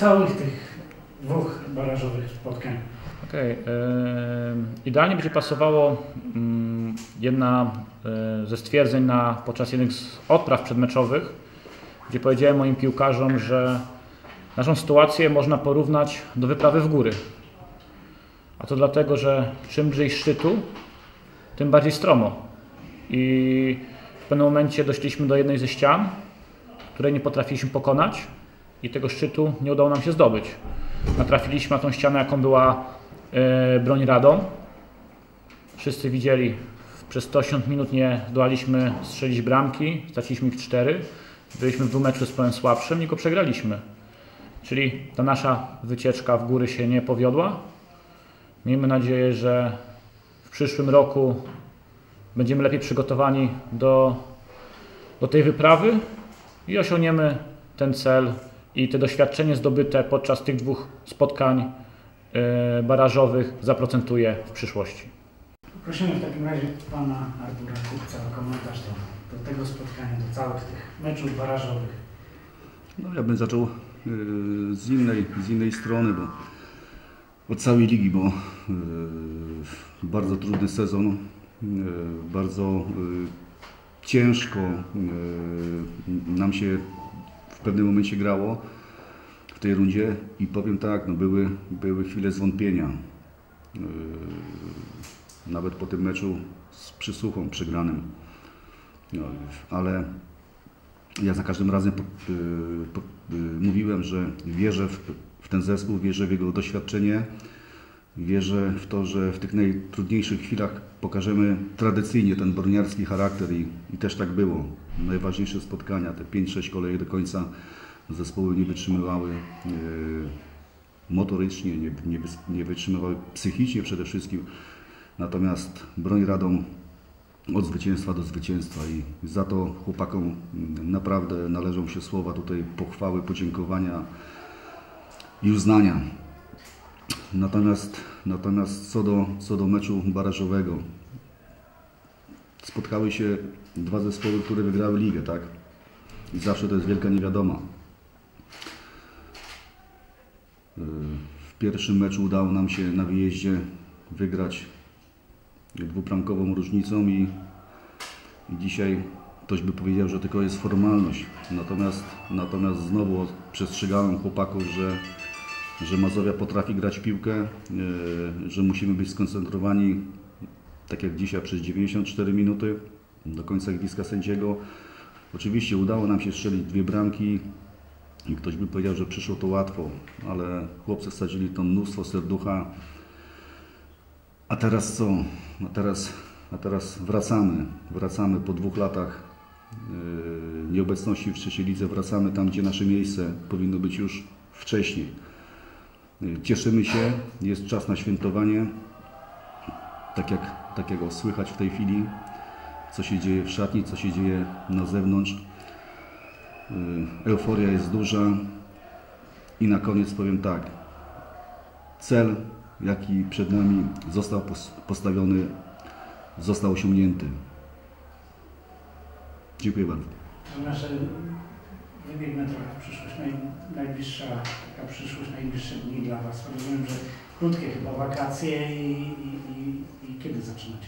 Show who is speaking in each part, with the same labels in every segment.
Speaker 1: całych tych dwóch barażowych spotkań?
Speaker 2: Okej. Idealnie będzie pasowało jedna ze stwierdzeń podczas jednych z odpraw przedmeczowych, gdzie powiedziałem moim piłkarzom, że naszą sytuację można porównać do wyprawy w góry. A to dlatego, że czym bliżej szczytu, tym bardziej stromo. I w pewnym momencie doszliśmy do jednej ze ścian, której nie potrafiliśmy pokonać i tego szczytu nie udało nam się zdobyć. Natrafiliśmy na tą ścianę, jaką była broń Radom. Wszyscy widzieli, przez 180 minut nie zdołaliśmy strzelić bramki, straciliśmy ich 4. Byliśmy w meczu z polem słabszym i go przegraliśmy. Czyli ta nasza wycieczka w góry się nie powiodła. Miejmy nadzieję, że w przyszłym roku będziemy lepiej przygotowani do tej wyprawy i osiągniemy ten cel i te doświadczenie zdobyte podczas tych dwóch spotkań barażowych zaprocentuje w przyszłości.
Speaker 1: Prosimy w takim razie pana Artura Kupca o komentarz do tego spotkania, do całych tych meczów barażowych.
Speaker 3: No, ja bym zaczął z innej strony, bo od całej ligi, bo bardzo trudny sezon, bardzo ciężko nam się w pewnym momencie grało w tej rundzie i powiem tak, no były chwile zwątpienia. Nawet po tym meczu z Przysuchą przegranym. No, ale ja za każdym razem mówiłem, że wierzę w ten zespół, wierzę w jego doświadczenie, wierzę w to, że w tych najtrudniejszych chwilach pokażemy tradycyjnie ten broniarski charakter i też tak było. Najważniejsze spotkania, te 5-6 kolejek do końca zespoły nie wytrzymywały motorycznie, nie wytrzymywały psychicznie przede wszystkim. Natomiast broń Radom od zwycięstwa do zwycięstwa i za to chłopakom naprawdę należą się słowa tutaj pochwały, podziękowania i uznania. Natomiast co do meczu barażowego, spotkały się dwa zespoły, które wygrały ligę, tak? I zawsze to jest wielka niewiadoma. W pierwszym meczu udało nam się na wyjeździe wygrać dwubramkową różnicą i dzisiaj ktoś by powiedział, że tylko jest formalność. Natomiast znowu przestrzegałem chłopaków, że Mazowia potrafi grać w piłkę, że musimy być skoncentrowani, tak jak dzisiaj, przez 94 minuty do końca gwizdka sędziego. Oczywiście udało nam się strzelić 2 bramki i ktoś by powiedział, że przyszło to łatwo, ale chłopcy wsadzili to mnóstwo serducha. A teraz co? A teraz wracamy po 2 latach nieobecności w trzeciej lidze, wracamy tam, gdzie nasze miejsce powinno być już wcześniej. Cieszymy się, jest czas na świętowanie, tak jak słychać w tej chwili, co się dzieje w szatni, co się dzieje na zewnątrz. Euforia jest duża i na koniec powiem tak, cel, jaki przed nami został postawiony, został osiągnięty. Dziękuję bardzo.
Speaker 1: Nasze wybiegnę trochę w przyszłość, najbliższa taka przyszłość, najbliższe dni dla Was. Rozumiem, że krótkie chyba wakacje i kiedy zaczynacie?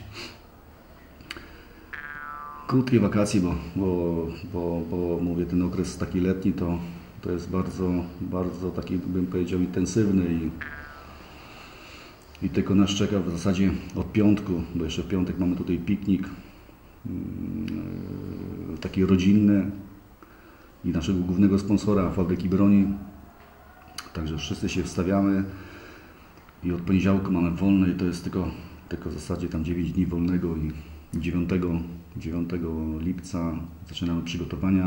Speaker 3: Krótkie wakacje, bo mówię, ten okres taki letni to jest bardzo taki, bym powiedział, intensywny i tylko nas czeka w zasadzie od piątku, bo jeszcze w piątek mamy tutaj piknik taki rodzinny i naszego głównego sponsora, Fabryki Broni. Także wszyscy się wstawiamy i od poniedziałku mamy wolne i to jest tylko w zasadzie tam 9 dni wolnego i 9 lipca zaczynamy przygotowania,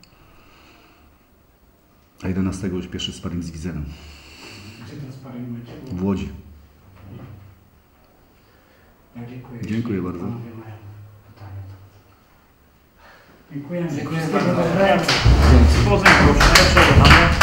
Speaker 3: a 11 już pierwszy sparring z Wizerem.
Speaker 1: Gdzie ten sparring będzie?
Speaker 3: W Łodzi.
Speaker 1: Ja dziękuję.
Speaker 3: Dziękuję bardzo.
Speaker 1: Dziękuję.
Speaker 2: Dziękuję bardzo. Powodzenia, proszę.